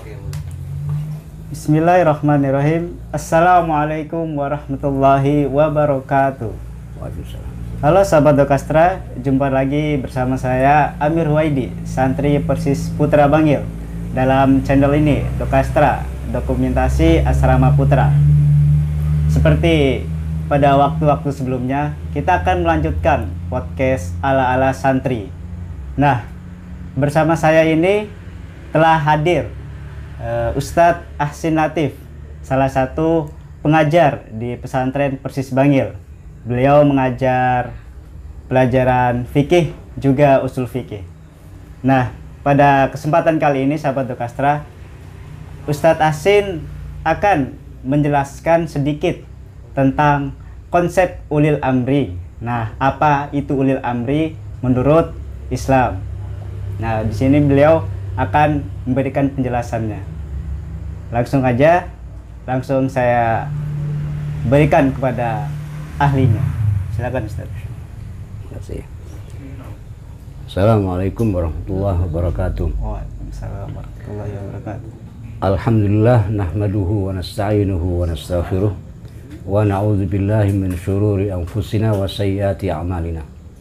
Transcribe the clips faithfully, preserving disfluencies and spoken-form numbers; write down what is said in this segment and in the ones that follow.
Bismillahirrahmanirrahim. Assalamualaikum warahmatullahi wabarakatuh. Waalaikumsalam. Halo sahabat Dokastra, jumpa lagi bersama saya Amir Huwaidi, santri Persis Putra Bangil, dalam channel ini Dokastra, dokumentasi asrama putra. Seperti pada waktu-waktu sebelumnya, kita akan melanjutkan podcast ala-ala santri. Nah, bersama saya ini telah hadir uh, Ustadz Ahsin Latif, salah satu pengajar di pesantren Persis Bangil. Beliau mengajar pelajaran fikih juga usul fikih. Nah, pada kesempatan kali ini sahabat Dokastra, Ustadz Ahsin akan menjelaskan sedikit tentang konsep ulil amri. Nah, apa itu ulil amri menurut Islam? Nah, di sini beliau akan memberikan penjelasannya. Langsung aja, langsung saya berikan kepada ahlinya. Silakan Ustaz. Terima kasih. Assalamualaikum warahmatullahi wabarakatuh. Waalaikumsalam warahmatullahi wabarakatuh. Alhamdulillah nahmaduhu wa nasta'inuhu wa nastaghfiruh wa na'udzu billahi min syururi anfusina wa sayyiati a'malina.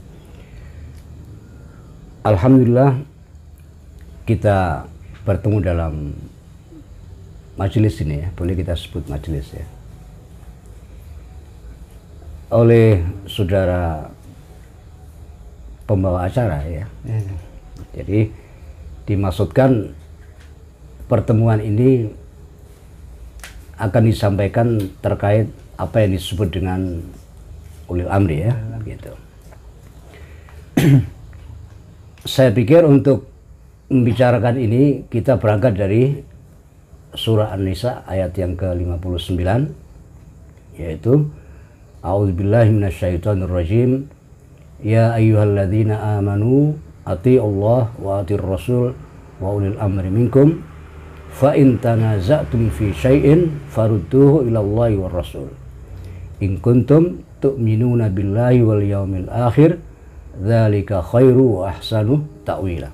Alhamdulillah kita bertemu dalam majelis ini ya, boleh kita sebut majelis ya, oleh saudara pembawa acara ya. Hmm. Jadi dimaksudkan pertemuan ini akan disampaikan terkait apa yang disebut dengan ulil amri ya, hmm. gitu. Saya pikir untuk membicarakan ini kita berangkat dari surah An-Nisa ayat yang ke lima puluh sembilan, yaitu A'udzubillahi minasyaitonirrajim. Ya ayyuhalladzina amanu atii'ullah wa atiir rasul wa ulil amri minkum fa in tanaza'tum fi syai'in farudduhu ilallahi war rasul in kuntum tu'minuna billahi wal yaumil akhir dzalika khairu wa ahsanu ta'wila.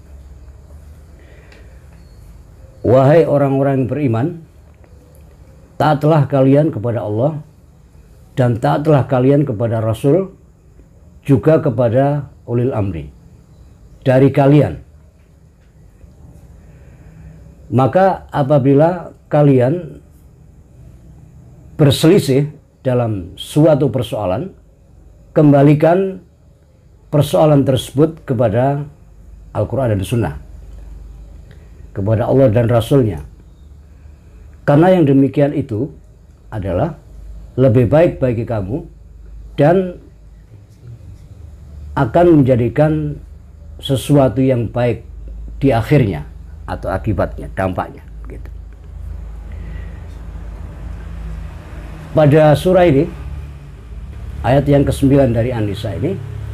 Wahai orang-orang yang beriman, taatlah kalian kepada Allah dan taatlah kalian kepada Rasul, juga kepada ulil amri dari kalian. Maka apabila kalian berselisih dalam suatu persoalan, kembalikan persoalan tersebut kepada Al-Quran dan Sunnah, kepada Allah dan Rasulnya. Karena yang demikian itu adalah lebih baik bagi kamu dan akan menjadikan sesuatu yang baik di akhirnya atau akibatnya, dampaknya gitu. Pada surah ini, ayat yang kesembilan dari An-Nisa ini,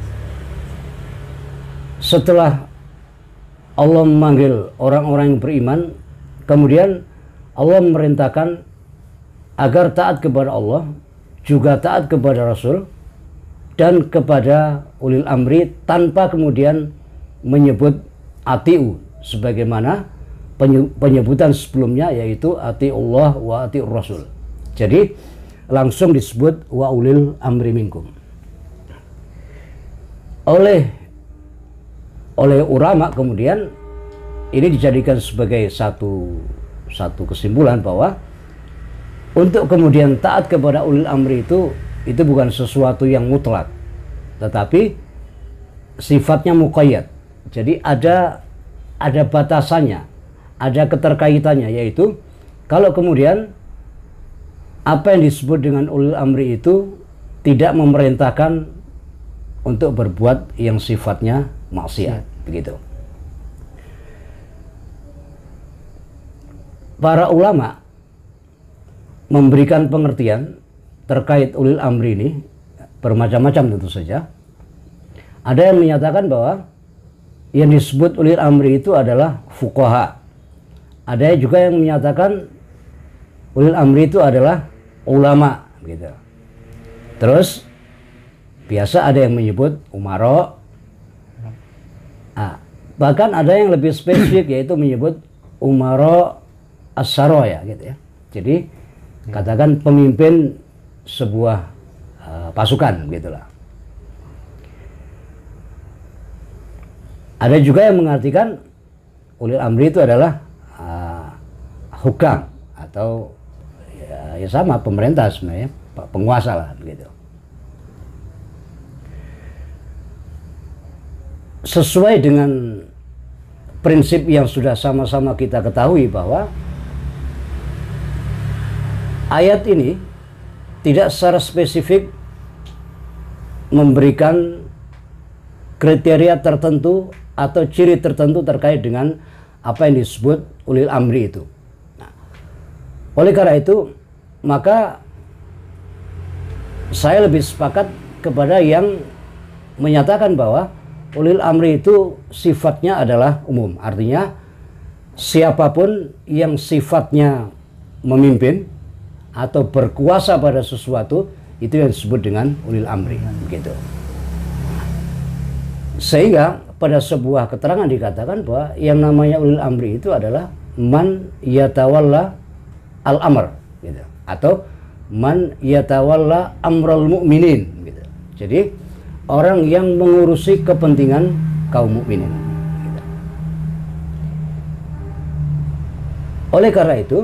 setelah Allah memanggil orang-orang yang beriman, kemudian Allah memerintahkan agar taat kepada Allah, juga taat kepada Rasul, dan kepada ulil amri, tanpa kemudian menyebut atiu sebagaimana penyebutan sebelumnya, yaitu atiullah wa atiur rasul. Jadi langsung disebut wa ulil amri minkum. Oleh oleh ulama kemudian ini dijadikan sebagai satu satu kesimpulan bahwa untuk kemudian taat kepada ulil amri itu itu bukan sesuatu yang mutlak, tetapi sifatnya muqayyad. Jadi ada ada batasannya, ada keterkaitannya, yaitu kalau kemudian apa yang disebut dengan ulil amri itu tidak memerintahkan untuk berbuat yang sifatnya maksiat, begitu. Para ulama memberikan pengertian terkait ulil amri ini bermacam-macam tentu saja. Ada yang menyatakan bahwa yang disebut ulil amri itu adalah fuqaha. Ada juga yang menyatakan ulil amri itu adalah ulama, gitu. Terus biasa ada yang menyebut umara. Nah, bahkan ada yang lebih spesifik, yaitu menyebut umara as-saraya gitu ya. Jadi katakan pemimpin sebuah uh, pasukan gitulah. Ada juga yang mengartikan ulil amri itu adalah uh, hukam atau ya, ya sama pemerintah sebenarnya, penguasa lah gitu. Sesuai dengan prinsip yang sudah sama-sama kita ketahui bahwa ayat ini tidak secara spesifik memberikan kriteria tertentu atau ciri tertentu terkait dengan apa yang disebut ulil amri itu. Nah, oleh karena itu, maka saya lebih sepakat kepada yang menyatakan bahwa ulil amri itu sifatnya adalah umum. Artinya siapapun yang sifatnya memimpin atau berkuasa pada sesuatu itu yang disebut dengan ulil amri, begitu. Sehingga pada sebuah keterangan dikatakan bahwa yang namanya ulil amri itu adalah man yatawalla al-amr gitu, atau man yatawalla amral mu'minin gitu. Jadi orang yang mengurusi kepentingan kaum mukminin gitu. Oleh karena itu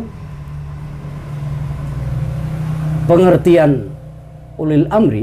pengertian ulil amri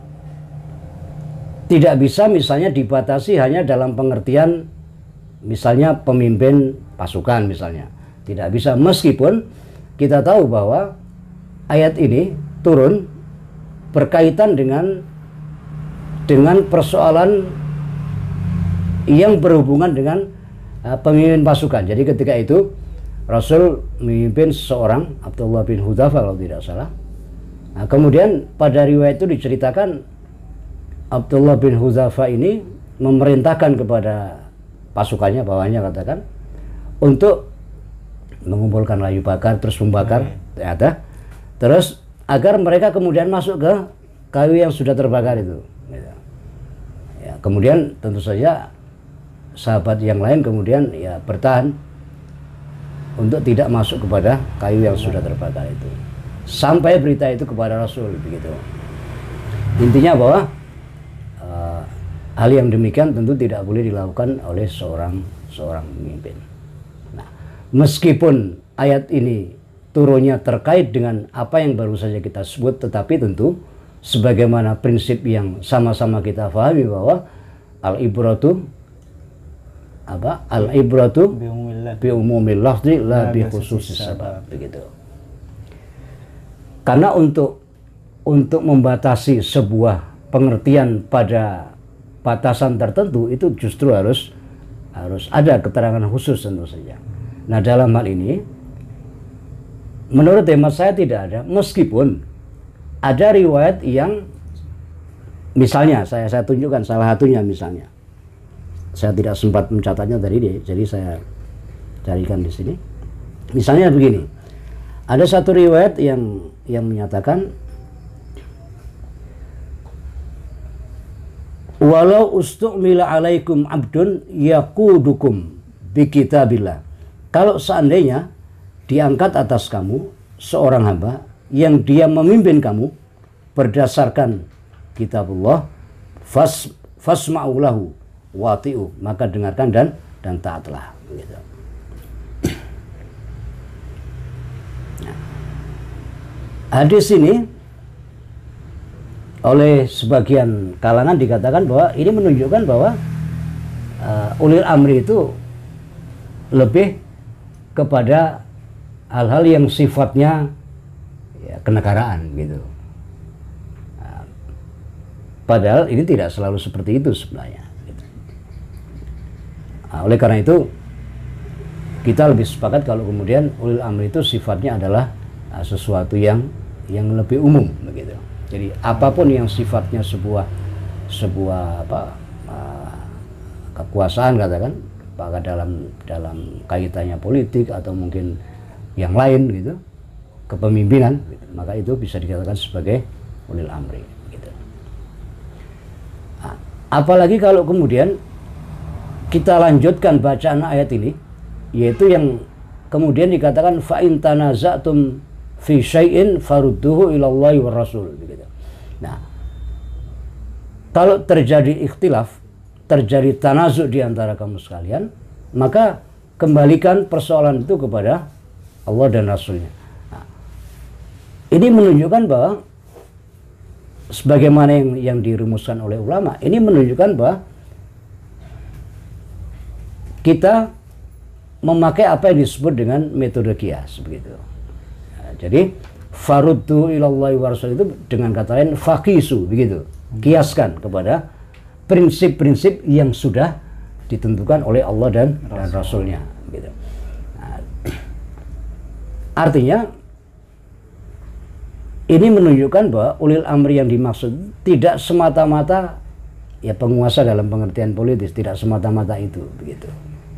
tidak bisa misalnya dibatasi hanya dalam pengertian misalnya pemimpin pasukan misalnya. Tidak bisa, meskipun kita tahu bahwa ayat ini turun berkaitan dengan dengan persoalan yang berhubungan dengan uh, pemimpin pasukan. Jadi ketika itu Rasul memimpin seseorang, Abdullah bin Hudzafa kalau tidak salah. Nah, kemudian pada riwayat itu diceritakan Abdullah bin Hudzafa ini memerintahkan kepada pasukannya, bawahnya katakan, untuk mengumpulkan layu bakar terus membakar, ternyata terus agar mereka kemudian masuk ke kayu yang sudah terbakar itu. Ya, kemudian tentu saja sahabat yang lain kemudian ya bertahan untuk tidak masuk kepada kayu yang sudah terbakar itu, sampai berita itu kepada Rasul begitu. Intinya bahwa uh, hal yang demikian tentu tidak boleh dilakukan oleh seorang seorang pemimpin. Nah, meskipun ayat ini turunnya terkait dengan apa yang baru saja kita sebut, tetapi tentu sebagaimana prinsip yang sama-sama kita pahami bahwa al-ibratu apa al-ibratu bi umumil lafzi la bi khususis sabab begitu. Karena untuk untuk membatasi sebuah pengertian pada batasan tertentu itu justru harus harus ada keterangan khusus tentu saja. Nah, dalam hal ini menurut hemat saya tidak ada, meskipun ada riwayat yang misalnya saya saya tunjukkan salah satunya misalnya. Saya tidak sempat mencatatnya tadi deh, jadi saya carikan di sini. Misalnya begini. Ada satu riwayat yang yang menyatakan walau ustu'mila alaikum abdun yaqudukum bi kitabillah. Kalau seandainya diangkat atas kamu seorang hamba yang dia memimpin kamu berdasarkan kitabullah, fas fasma'u lahu wati'u, maka dengarkan dan dan taatlah gitu. Nah, hadis ini oleh sebagian kalangan dikatakan bahwa ini menunjukkan bahwa uh, ulil amri itu lebih kepada hal-hal yang sifatnya ya, kenegaraan gitu. Nah, padahal ini tidak selalu seperti itu sebenarnya. Gitu. Nah, oleh karena itu kita lebih sepakat kalau kemudian ulil amri itu sifatnya adalah uh, sesuatu yang yang lebih umum begitu. Jadi apapun yang sifatnya sebuah sebuah apa uh, kekuasaan katakan, apakah dalam dalam kaitannya politik atau mungkin yang lain gitu, kepemimpinan, gitu, maka itu bisa dikatakan sebagai ulil amri. Gitu. Nah, apalagi kalau kemudian kita lanjutkan bacaan ayat ini, yaitu yang kemudian dikatakan fa in tanaza'tum fi syai'in farudduhu ilallahi war rasul begitu. Nah, kalau terjadi ikhtilaf, terjadi tanazu di antara kamu sekalian, maka kembalikan persoalan itu kepada Allah dan Rasulnya. Nah, ini menunjukkan bahwa sebagaimana yang, yang dirumuskan oleh ulama, ini menunjukkan bahwa kita memakai apa yang disebut dengan metode kias begitu. Nah, jadi faruddu ilallahi wa rasul itu dengan kata lain faqisu begitu. Kiaskan kepada prinsip-prinsip yang sudah ditentukan oleh Allah dan, dan Rasulnya gitu. Nah, artinya ini menunjukkan bahwa ulil amri yang dimaksud tidak semata-mata ya penguasa dalam pengertian politis, tidak semata-mata itu begitu.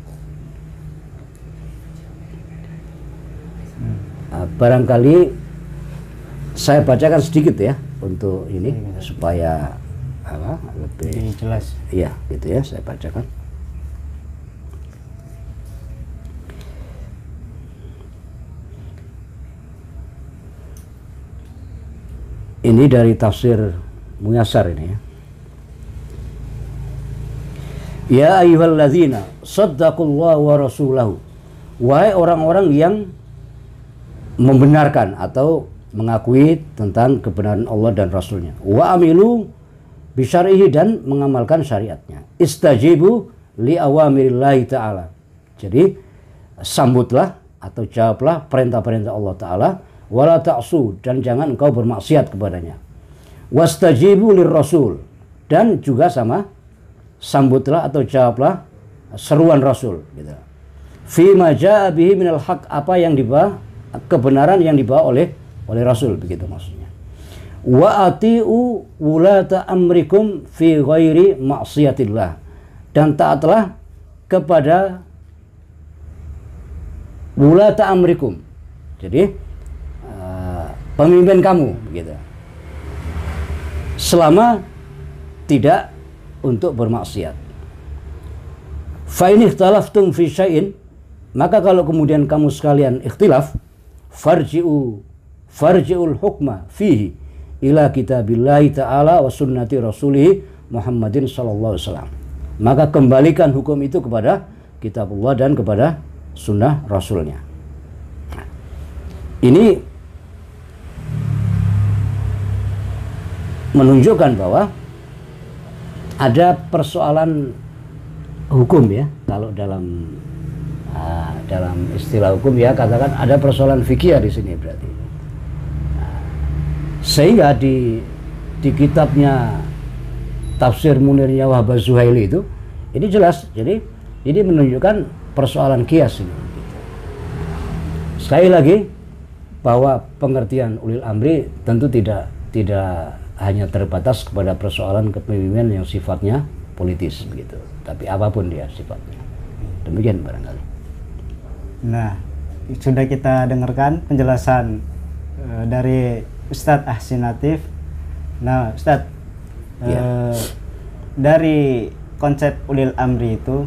Nah, barangkali saya bacakan sedikit ya untuk ini supaya apa lebih jelas. Iya, gitu ya, saya bacakan. Ini dari tafsir Muyassar ini ya. Ya ayyuhalladzina saddaqullaha wa rasulahu. Wahai orang-orang yang membenarkan atau mengakui tentang kebenaran Allah dan Rasulnya. Wa amilu bisyarihi dan mengamalkan syariatnya. Istajibu li awamirillahi ta'ala. Jadi sambutlah atau jawablah perintah-perintah Allah Ta'ala. Wala ta'su dan jangan engkau bermaksiat kepadanya. Wastajibu lir rasul dan juga sama sambutlah atau jawablah seruan Rasul gitu. Fi ma jaa bihi minal haq, apa yang dibawa kebenaran yang dibawa oleh oleh Rasul begitu maksudnya. Wa atiu wulata amrikum fi ghairi ma'siyatillah, dan taatlah kepada wulata amrikum, jadi uh, pemimpin kamu begitu, selama tidak untuk bermaksiat. Fa in ikhtalaftum fi syai'in, maka kalau kemudian kamu sekalian ikhtilaf, farji'u farji'ul hukma fihi ila kitabillahi ta'ala wa sunnati rasulih Muhammadin sallallahu alaihi wasallam. Maka kembalikan hukum itu kepada kitabullah dan kepada sunnah rasulnya. Nah, ini menunjukkan bahwa ada persoalan hukum ya, kalau dalam uh, dalam istilah hukum ya katakan ada persoalan fikih di sini berarti. Nah, sehingga di di kitabnya Tafsir Munirnya Wahab Az-Zuhaili itu ini jelas, jadi ini menunjukkan persoalan kias ini. Sekali lagi bahwa pengertian ulil amri tentu tidak tidak hanya terbatas kepada persoalan kepemimpinan yang sifatnya politis begitu, tapi apapun dia sifatnya. Demikian barangkali. Nah, sudah kita dengarkan penjelasan uh, dari Ustadz Ahsin Latif. Nah, Ustadz, ya. uh, dari konsep ulil amri itu,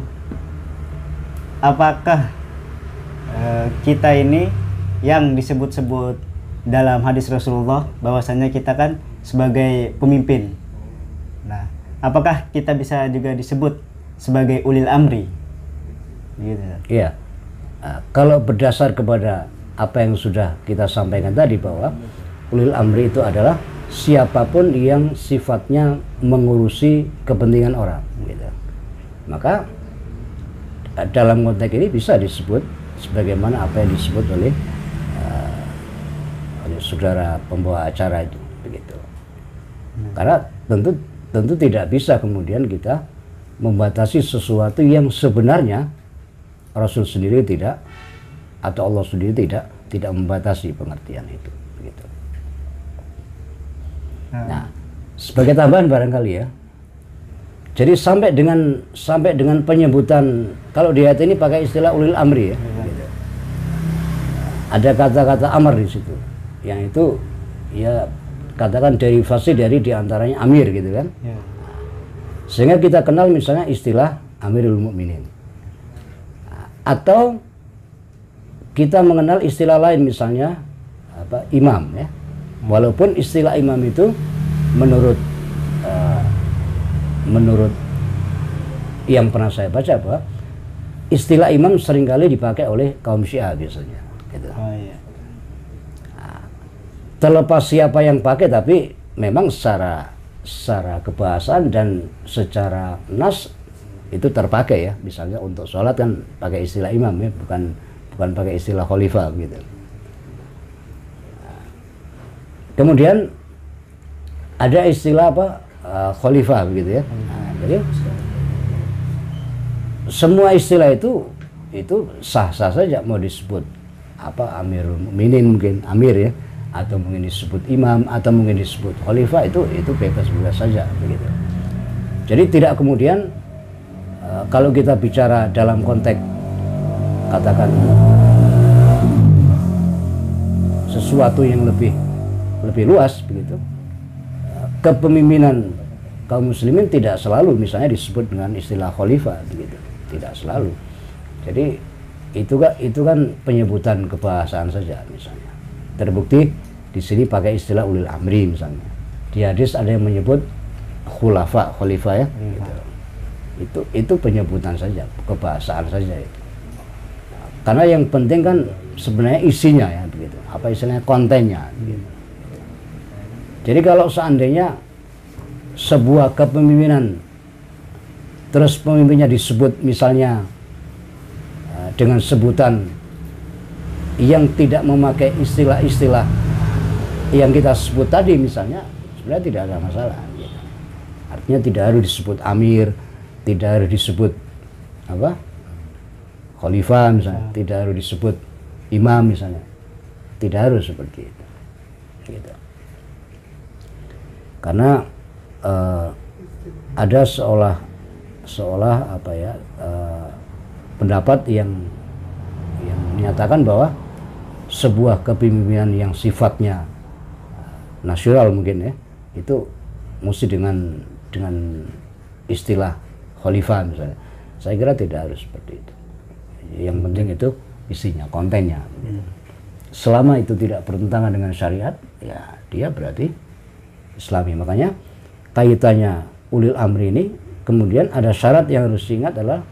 apakah uh, kita ini yang disebut-sebut dalam hadis Rasulullah bahwasanya kita kan sebagai pemimpin. Nah, apakah kita bisa juga disebut sebagai ulil amri? Gitu. Iya. Nah, kalau berdasar kepada apa yang sudah kita sampaikan tadi bahwa ulil amri itu adalah siapapun yang sifatnya mengurusi kepentingan orang, gitu. Maka dalam konteks ini bisa disebut sebagaimana apa yang disebut oleh uh, oleh saudara pembawa acara itu, begitu. Karena tentu tentu tidak bisa kemudian kita membatasi sesuatu yang sebenarnya Rasul sendiri tidak atau Allah sendiri tidak tidak membatasi pengertian itu, begitu. Nah, sebagai tambahan barangkali ya. Jadi sampai dengan sampai dengan penyebutan, kalau di ayat ini pakai istilah ulil amri ya. Gitu. Ada kata-kata amr di situ, yang itu ya katakan derivasi dari diantaranya amir gitu kan. Ya. Sehingga kita kenal misalnya istilah Amirul Mukminin. Atau kita mengenal istilah lain misalnya apa imam ya. Walaupun istilah imam itu menurut uh, menurut yang pernah saya baca bahwa istilah imam seringkali dipakai oleh kaum Syiah biasanya. Gitu. Oh, iya. Nah, terlepas siapa yang pakai, tapi memang secara secara kebahasaan dan secara nas itu terpakai ya. Misalnya untuk sholat kan pakai istilah imam ya, bukan bukan pakai istilah khalifah gitu. Nah, kemudian ada istilah apa uh, khalifah begitu ya. Nah, jadi semua istilah itu itu sah-sah saja, mau disebut apa Amirul Mukminin mungkin amir ya, atau mungkin disebut imam, atau mungkin disebut khalifah, itu itu bebas-bebas saja begitu. Jadi tidak kemudian uh, kalau kita bicara dalam konteks katakan sesuatu yang lebih lebih luas begitu, uh, kepemimpinan kaum muslimin tidak selalu misalnya disebut dengan istilah khalifah begitu, tidak selalu. Jadi itu kan itu kan penyebutan kebahasaan saja misalnya. Terbukti di sini pakai istilah ulil amri misalnya. Di hadis ada yang menyebut khulafa, khalifah ya. Hmm. Gitu. Itu itu penyebutan saja, kebahasaan saja itu. Nah, karena yang penting kan sebenarnya isinya ya begitu. Apa istilahnya kontennya gitu. Jadi kalau seandainya sebuah kepemimpinan terus pemimpinnya disebut misalnya uh, dengan sebutan yang tidak memakai istilah-istilah yang kita sebut tadi misalnya, sebenarnya tidak ada masalah gitu. Artinya tidak harus disebut amir, tidak harus disebut apa khalifah misalnya, hmm. tidak harus disebut imam misalnya, tidak harus seperti itu gitu. Karena uh, ada seolah seolah apa ya uh, pendapat yang yang menyatakan bahwa sebuah kepemimpinan yang sifatnya nasional mungkin ya itu mesti dengan dengan istilah khalifah misalnya. Saya kira tidak harus seperti itu. Yang penting itu isinya, kontennya. Hmm. Selama itu tidak bertentangan dengan syariat, ya dia berarti Islami. Makanya kaitannya ulil amri ini kemudian ada syarat yang harus diingat adalah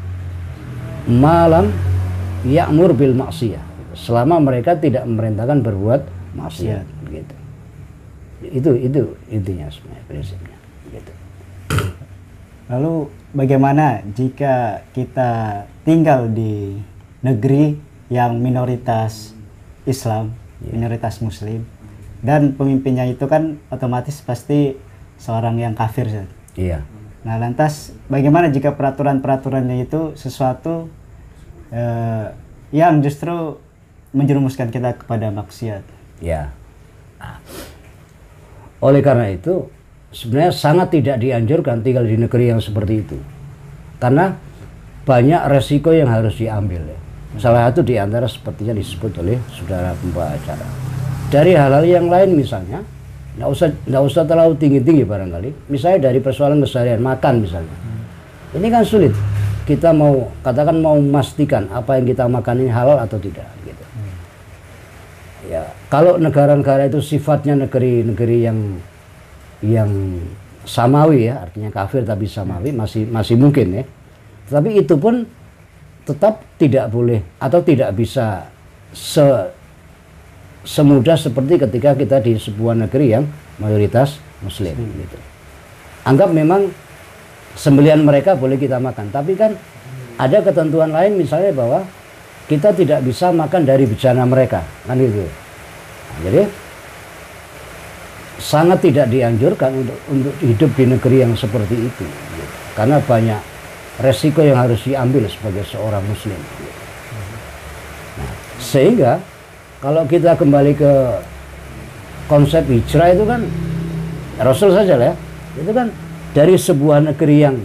malam ya'mur bil maksiyah, selama mereka tidak memerintahkan berbuat maksiat begitu. Itu itu intinya sebenarnya, prinsipnya gitu. Lalu bagaimana jika kita tinggal di negeri yang minoritas Islam, yeah. minoritas Muslim, dan pemimpinnya itu kan otomatis pasti seorang yang kafir. Iya. Yeah. Nah, lantas bagaimana jika peraturan-peraturannya itu sesuatu eh, yang justru menjerumuskan kita kepada maksiat? Ya. Nah, oleh karena itu sebenarnya sangat tidak dianjurkan tinggal di negeri yang seperti itu, karena banyak resiko yang harus diambil ya. Salah satu di antara sepertinya disebut oleh saudara pembawa acara. Dari hal-hal yang lain misalnya, nggak usah nggak usah terlalu tinggi-tinggi barangkali. Misalnya dari persoalan keseharian makan misalnya, hmm. ini kan sulit. Kita mau katakan mau memastikan apa yang kita makan ini halal atau tidak. Gitu. Hmm. Ya, kalau negara-negara itu sifatnya negeri-negeri yang yang samawi ya, artinya kafir tapi samawi, masih masih mungkin ya. Tapi itu pun tetap tidak boleh atau tidak bisa se semudah seperti ketika kita di sebuah negeri yang mayoritas Muslim hmm. gitu. Anggap memang sembelihan mereka boleh kita makan, tapi kan ada ketentuan lain misalnya bahwa kita tidak bisa makan dari bejana mereka, kan gitu. Nah, jadi sangat tidak dianjurkan untuk untuk hidup di negeri yang seperti itu, gitu. Karena banyak resiko yang harus diambil sebagai seorang Muslim. Gitu. Nah, sehingga kalau kita kembali ke konsep hijrah itu kan Rasul saja lah ya, itu kan dari sebuah negeri yang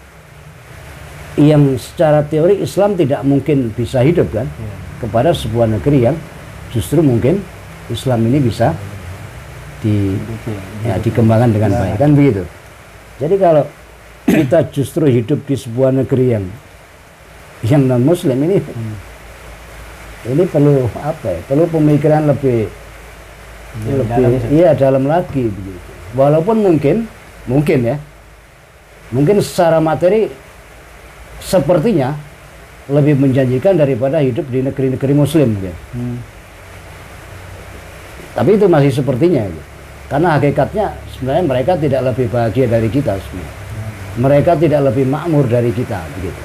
yang secara teori Islam tidak mungkin bisa hidup kan, ya. Kepada sebuah negeri yang justru mungkin Islam ini bisa di, ya, dikembangkan dengan baik kan begitu. Jadi kalau kita justru hidup di sebuah negeri yang yang non Muslim ini, hmm. Ini perlu apa ya? Perlu pemikiran lebih Ya, lebih dalam. iya dalam lagi begitu. Walaupun mungkin mungkin ya. Mungkin secara materi sepertinya lebih menjanjikan daripada hidup di negeri-negeri muslim gitu. Hmm. Tapi itu masih sepertinya gitu. Karena hakikatnya sebenarnya mereka tidak lebih bahagia dari kita sebenarnya. Mereka tidak lebih makmur dari kita begitu.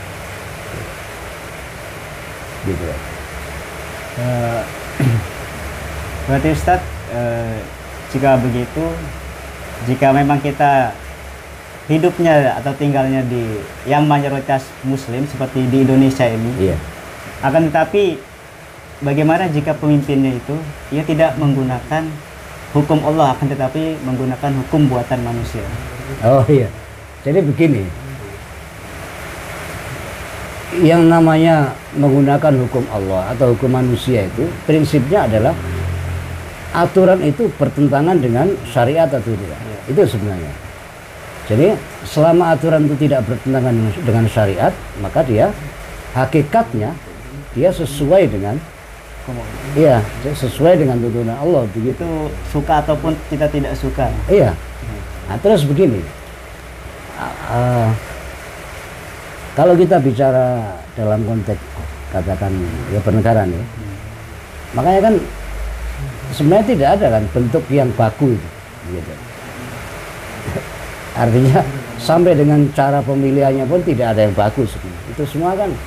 Gitu ya. Eh, berarti Ustadz, eh, jika begitu, jika memang kita hidupnya atau tinggalnya di yang mayoritas muslim seperti di Indonesia ini, Iya. akan tetapi bagaimana jika pemimpinnya itu ia tidak menggunakan hukum Allah, akan tetapi menggunakan hukum buatan manusia? Oh iya. Jadi begini. Yang namanya menggunakan hukum Allah atau hukum manusia itu prinsipnya adalah aturan itu bertentangan dengan syariat atau tidak. Iya. Itu sebenarnya. Jadi selama aturan itu tidak bertentangan dengan syariat, maka dia hakikatnya dia sesuai dengan Hukum Allah. iya, sesuai dengan tuntunan Allah begitu. Itu suka ataupun kita tidak suka. Iya. Nah, terus begini. Uh, kalau kita bicara dalam konteks katakan ya pernegaraan ya, makanya kan sebenarnya tidak ada kan bentuk yang baku itu, gitu. Artinya sampai dengan cara pemilihannya pun tidak ada yang bagus. Itu semua kan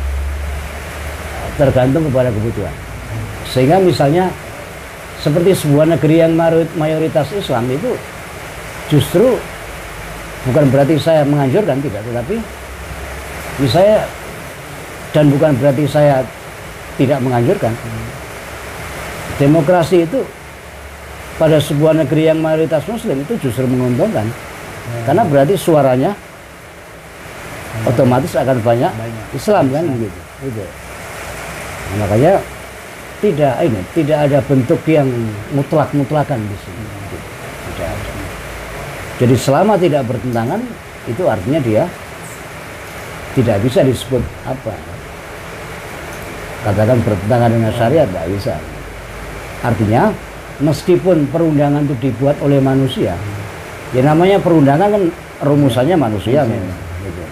tergantung kepada kebutuhan. Sehingga misalnya seperti sebuah negeri yang mayoritas Islam itu justru bukan berarti saya menganjurkan, tidak, tetapi misalnya dan bukan berarti saya tidak menganjurkan. Demokrasi itu pada sebuah negeri yang mayoritas Muslim itu justru menguntungkan. Karena berarti suaranya otomatis akan banyak, Banyak. Islam kan gitu. Gitu. Nah, makanya tidak ini tidak ada bentuk yang mutlak-mutlakan di sini. Gitu. Tidak ada. Jadi selama tidak bertentangan itu artinya dia tidak bisa disebut apa? Katakan bertentangan dengan syariat, tidak bisa. Artinya meskipun perundangan itu dibuat oleh manusia, ya namanya perundangan kan rumusannya manusia memang, gitu.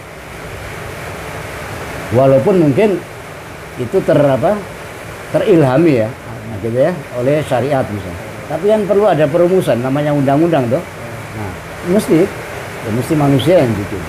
Walaupun mungkin itu ter apa terilhami ya, nah, gitu ya, oleh syariat misalnya. Tapi kan perlu ada perumusan, namanya undang-undang tuh. Nah, mesti, ya mesti manusia yang bikin.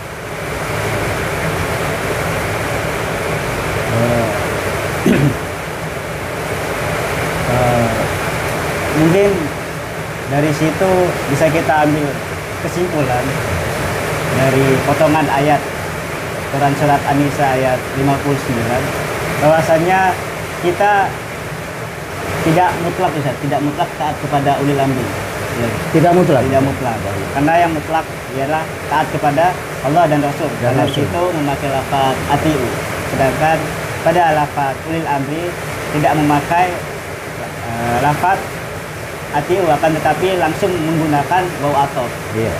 Eh, mungkin dari situ bisa kita ambil kesimpulan dari potongan ayat Quran surat An-Nisa ayat lima puluh sembilan bahwasanya kita tidak mutlak, Ustaz, tidak mutlak taat kepada ulil amri. Ya, Tidak mutlak. tidak mutlak. Karena yang mutlak ialah taat kepada Allah dan Rasul. Dan Karena Rasul. itu memakai lafaz atiu. Sedangkan pada lafaz ulil amri tidak memakai uh, lafaz atiu, akan tetapi langsung menggunakan waw ataf. Iya.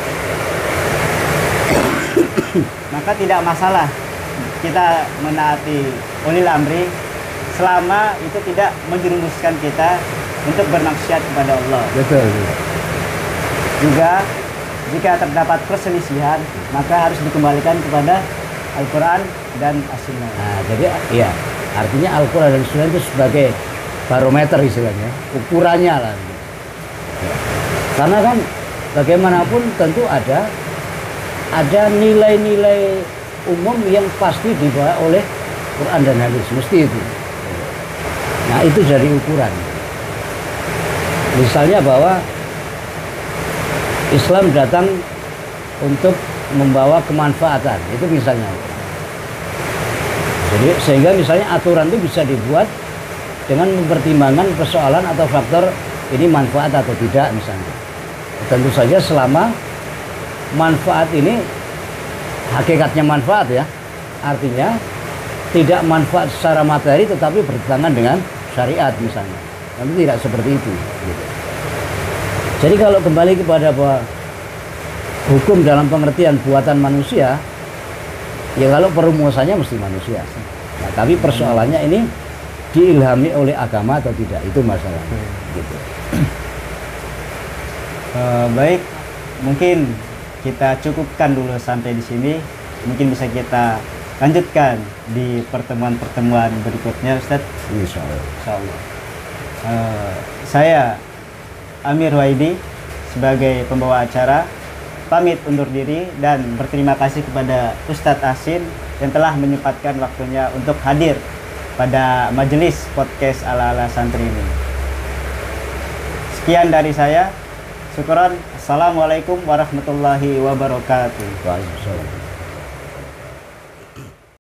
Maka tidak masalah kita menaati ulil amri selama itu tidak menjerumuskan kita untuk bermaksiat kepada Allah. Betul. Juga jika terdapat perselisihan maka harus dikembalikan kepada Al-Quran dan As-Sunnah. Nah, jadi ya artinya Al-Quran dan Sunnah itu sebagai barometer istilahnya, ukurannya lah. Ya. Karena kan bagaimanapun tentu ada ada nilai-nilai umum yang pasti dibawa oleh Quran dan hadis, mesti itu. Nah, itu jadi ukuran. Misalnya bahwa Islam datang untuk membawa kemanfaatan, itu misalnya. Jadi sehingga misalnya aturan itu bisa dibuat dengan mempertimbangkan persoalan atau faktor ini manfaat atau tidak misalnya. Tentu saja selama manfaat ini hakikatnya manfaat ya, artinya tidak manfaat secara materi tetapi bertentangan dengan syariat misalnya. Tapi tidak seperti itu. Gitu. Jadi kalau kembali kepada bahwa hukum dalam pengertian buatan manusia, ya kalau perumusannya mesti manusia. Nah, tapi persoalannya ini diilhami oleh agama atau tidak, itu masalahnya. Hmm. Gitu. Uh, baik, mungkin kita cukupkan dulu sampai di sini. Mungkin bisa kita lanjutkan di pertemuan-pertemuan berikutnya, Ustadz. Insya Allah. Insya Allah. Uh, saya Amir Huwaidi sebagai pembawa acara pamit undur diri dan berterima kasih kepada Ustadz Asin yang telah menyempatkan waktunya untuk hadir pada majelis podcast ala-ala santri ini. Sekian dari saya. Syukuran. Assalamualaikum warahmatullahi wabarakatuh. Waalaikumsalam.